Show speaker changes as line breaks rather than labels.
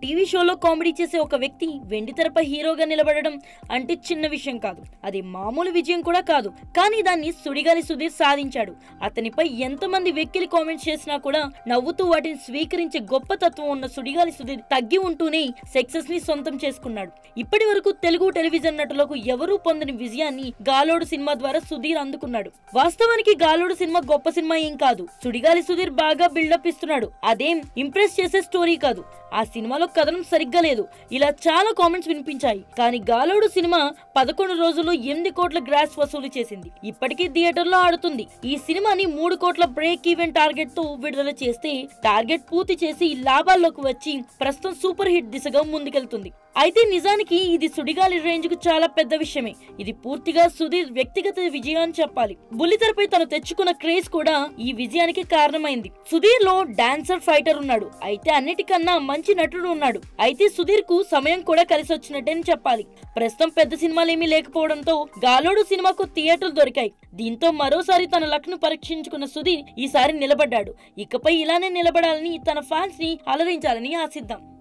TV షోలో comedy చేసే ఒక వ్యక్తి వెండితెరపై హీరోగా నిలబడడం అంటే చిన్న విషయం కాదు. అది మామూలు విజయం కూడా కాదు. కానీ దాన్ని సుడిగాలి సుధీర్ సాధించాడు. అతనిపై ఎంతమంది వెక్కిలి కామెంట్స్ చేసినా కూడా నవ్వుతూ వాటిని స్వీకరించే గొప్ప తత్వం ఉన్న సుడిగాలి సుధీర్ తగ్గి ఉంటూనే సక్సెస్ ని సొంతం చేసుకున్నాడు. ఇప్పటి వరకు తెలుగు టెలివిజన్ నటులకు ఎవరూ పొందని విజయాన్ని గాలోడు సినిమా ద్వారా సుధీర్ అందుకున్నాడు. వాస్తవానికి గాలోడు సినిమా గొప్ప సినిమా ఏం కాదు. సుడిగాలి సుధీర్ బాగా బిల్డప్ ఇస్తున్నాడు. అదేం ఇంప్రెస్ చేసే స్టోరీ కాదు. ఆ సినిమాలో కథనం సరిగ్గా లేదు. ఇలా చాలా కామెంట్స్ వినిపించాయి. కానీ గాలోడు సినిమా 11 రోజుల్లో 8 కోట్ల గ్రాస్ వసూలు చేసింది. ఇప్పటికీ థియేటర్లో ఆడుతుంది. ఈ సినిమాని 3 కోట్ల బ్రేక్ ఈవెన్ టార్గెట్ తో విడుదల చేస్తే టార్గెట్ పూర్తి చేసి లాభాల్లోకి వచ్చి ప్రస్తుతం సూపర్ హిట్ దిశగా ముందుకెళ్తుంది. అయితే నిజానికి ఇది సుడిగాలి రేంజ్ కు చాలా పెద్ద విషయమే. ఇది పూర్తిగా సుధీర్ వ్యక్తిగత విజయం అని చెప్పాలి. బుల్లితెరపై తను తెచ్చుకున్న క్రేజ్ కూడా ఈ విజయానికి కారణమైంది. సుధీర్ లో డాన్సర్, ఫైటర్ ఉన్నాడు. అయితే అన్నిటికన్నా మంచి నటుడు ఉన్నాడు. అయితే సుధీర్ కు సమయం కూడా కలిసి వచ్చినట్టే చెప్పాలి. ప్రస్తుతం పెద్ద సినిమాలేమీ లేకపోవడంతో గాలోడు సినిమాకు థియేటర్లు దొరికాయి. దీంతో మరోసారి తన లక్ ను పరీక్షించుకున్న సుధీర్ ఈసారి నిలబడ్డాడు. ఇకపై ఇలానే నిలబడాలని, తన ఫ్యాన్స్ ని అలరించాలని ఆశిద్దాం.